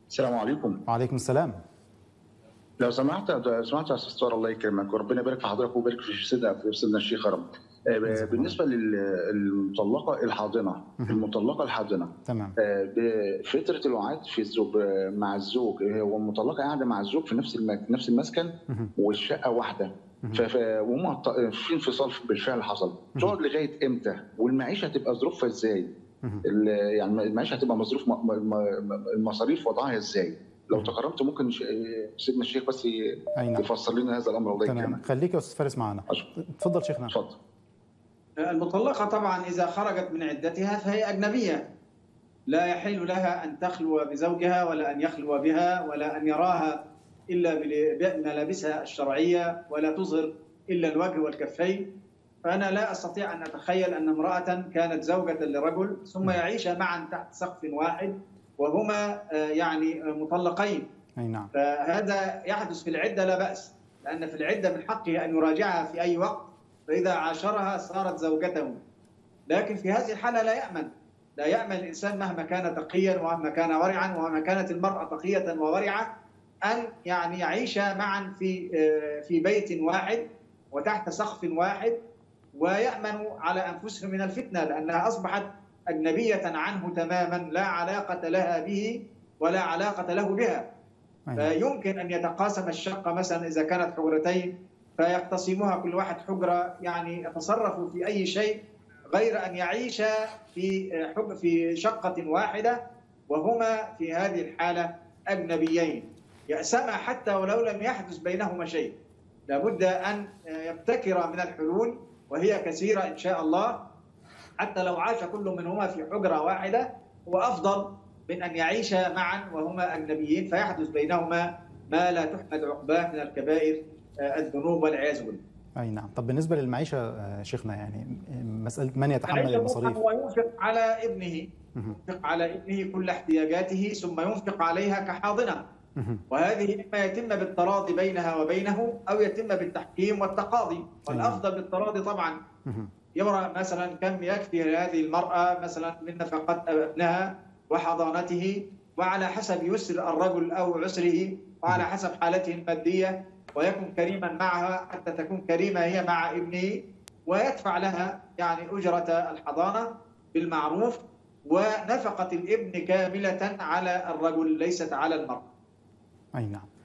السلام عليكم. وعليكم السلام. لو سمحت يا استاذ، الله يكرمك وربنا يبارك في حضرتك ويبارك في سيدنا الشيخ يا رب. بالنسبه للمطلقه الحاضنه، تمام. بفتره الوعاد في الزوج مع الزوج، هو المطلقه قاعده مع الزوج في نفس المسكن والشقه واحده، وهم في انفصال بالفعل حصل، تقعد لغايه امتى؟ والمعيشه هتبقى ظروفها ازاي؟ يعني المعيشه هتبقى المصاريف وضعها ازاي؟ لو تكرمت ممكن سيدنا الشيخ بس يفسر لنا هذا الامر، الله يكرمك. تمام، خليك يا استاذ فارس معانا. اتفضل شيخنا. اتفضل. المطلقه طبعا اذا خرجت من عدتها فهي اجنبيه، لا يحل لها ان تخلو بزوجها ولا ان يخلو بها ولا ان يراها الا بملابسها الشرعيه، ولا تظهر الا الوجه والكفين. فانا لا استطيع ان اتخيل ان امراه كانت زوجه لرجل ثم يعيش معا تحت سقف واحد وهما يعني مطلقين. أي نعم. فهذا يحدث في العدة لا بأس، لأن في العدة من حقه أن يراجعها في أي وقت، فإذا عاشرها صارت زوجته. لكن في هذه الحالة لا يأمن الإنسان مهما كان تقيا ومهما كان ورعا ومهما كانت المرأة تقية وورعة أن يعني يعيشا معا في بيت واحد وتحت سقف واحد، ويأمنوا على أنفسهم من الفتنة، لأنها أصبحت أجنبية عنه تماما، لا علاقة لها به ولا علاقة له بها. فيمكن أن يتقاسم الشقة مثلا إذا كانت حجرتين فيقتسموها كل واحد حجرة، يعني يتصرفوا في أي شيء غير أن يعيشا في شقة واحدة وهما في هذه الحالة أجنبيين. يأسما حتى ولو لم يحدث بينهما شيء، لابد أن يبتكر من الحلول وهي كثيرة إن شاء الله. حتى لو عاش كل منهما في حجرة واحدة هو أفضل من أن يعيشا معا وهما أجنبيين فيحدث بينهما ما لا تحمد عقباه من الكبائر الذنوب والعياذ بالله. أي نعم. طب بالنسبة للمعيشة شيخنا، يعني مسألة من يتحمل المصاريف؟ هو ينفق على ابنه، ينفق على ابنه كل احتياجاته ثم ينفق عليها كحاضنة، وهذه إما يتم بالتراضي بينها وبينه أو يتم بالتحكيم والتقاضي، والأفضل بالتراضي طبعا. يرى مثلا كم يكفي لهذه المرأة مثلا من نفقة ابنها وحضانته، وعلى حسب يسر الرجل أو عسره وعلى حسب حالته المادية، ويكون كريما معها حتى تكون كريمة هي مع ابنه، ويدفع لها يعني أجرة الحضانة بالمعروف، ونفقة الابن كاملة على الرجل ليست على المرأة. أي نعم.